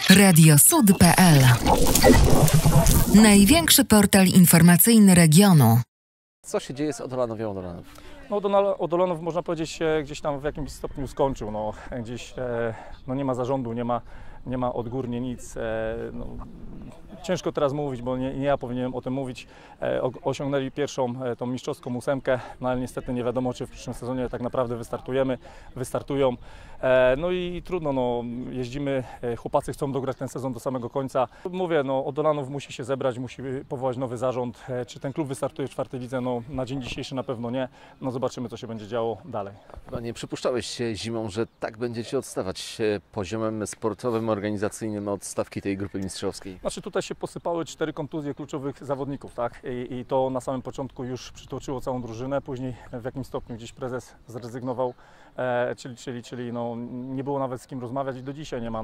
Radiosud.pl. Największy portal informacyjny regionu. Co się dzieje z Odolanowią Odolanów? No, Odolanów można powiedzieć gdzieś tam w jakimś stopniu skończył. Gdzieś nie ma zarządu, nie ma odgórnie nic. Ciężko teraz mówić, bo nie ja powinienem o tym mówić. Osiągnęli pierwszą tą mistrzowską ósemkę, ale niestety nie wiadomo, czy w przyszłym sezonie tak naprawdę wystartują. No i trudno, jeździmy, chłopacy chcą dograć ten sezon do samego końca. Mówię, Odolanów musi się zebrać, musi powołać nowy zarząd. Czy ten klub wystartuje w czwartej lidze? Na dzień dzisiejszy na pewno nie. Zobaczymy, co się będzie działo dalej. Chyba nie przypuszczałeś się zimą, że tak będziecie odstawać poziomem sportowym, organizacyjnym od stawki tej grupy mistrzowskiej? Tutaj się posypały 4 kontuzje kluczowych zawodników, tak? I to na samym początku już przytłoczyło całą drużynę, później w jakimś stopniu gdzieś prezes zrezygnował, czyli nie było nawet z kim rozmawiać i do dzisiaj nie ma.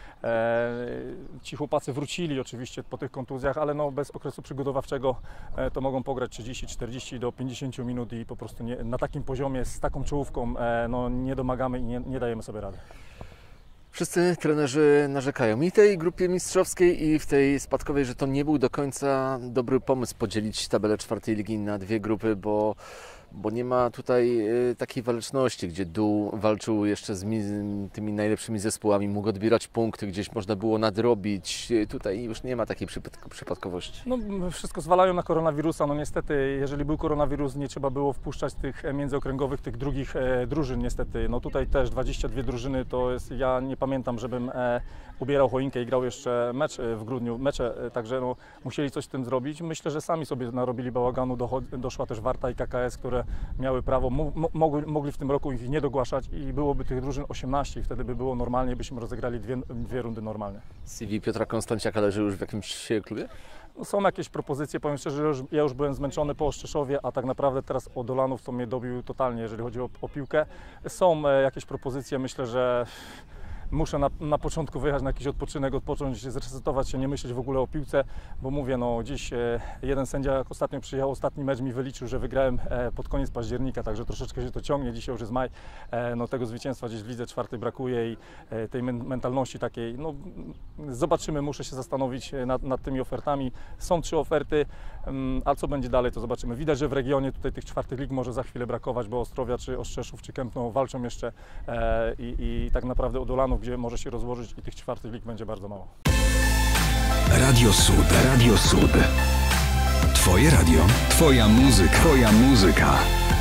Ci chłopacy wrócili oczywiście po tych kontuzjach, ale bez okresu przygotowawczego to mogą pograć 30, 40 do 50 minut i po prostu na takim poziomie, z taką czołówką nie domagamy i nie dajemy sobie rady. Wszyscy trenerzy narzekają i tej grupie mistrzowskiej i w tej spadkowej, że to nie był do końca dobry pomysł podzielić tabelę czwartej ligi na 2 grupy, bo nie ma tutaj takiej waleczności, gdzie dół walczył jeszcze z tymi najlepszymi zespołami, mógł odbierać punkty, gdzieś można było nadrobić. Tutaj już nie ma takiej przypadkowości. Wszystko zwalają na koronawirusa. Niestety, jeżeli był koronawirus, nie trzeba było wpuszczać tych międzyokręgowych, tych drugich drużyn niestety. Tutaj też 22 drużyny, to jest, ja nie pamiętam, żebym ubierał choinkę i grał jeszcze mecz w grudniu, także musieli coś z tym zrobić. Myślę, że sami sobie narobili bałaganu, doszła też Warta i KKS, które miały prawo, mogli w tym roku ich nie dogłaszać i byłoby tych drużyn 18 i wtedy by było normalnie, byśmy rozegrali dwie rundy normalnie. CV Piotra Konstanciaka leży już w jakimś klubie? Są jakieś propozycje, powiem szczerze, że ja już byłem zmęczony po Ostrzeszowie, a tak naprawdę teraz Odolanów to mnie dobił totalnie, jeżeli chodzi o piłkę. Są jakieś propozycje, myślę, że muszę na początku wyjechać na jakiś odpoczynek, odpocząć, zresetować się, nie myśleć w ogóle o piłce, bo mówię, dziś jeden sędzia, jak ostatnio przyjechał, ostatni mecz mi wyliczył, że wygrałem pod koniec października, także troszeczkę się to ciągnie, dzisiaj już jest maj, tego zwycięstwa gdzieś w lidze czwartej brakuje i tej mentalności takiej, zobaczymy, muszę się zastanowić nad tymi ofertami. Są 3 oferty, a co będzie dalej, to zobaczymy. Widać, że w regionie tutaj tych czwartych lig może za chwilę brakować, bo Ostrowia, czy Ostrzeszów, czy Kępno walczą jeszcze i tak naprawdę Odolanów, gdzie może się rozłożyć i tych czwartych lig będzie bardzo mało. Radio Sud. Radio Sud. Twoje radio. Twoja muzyka. Twoja muzyka.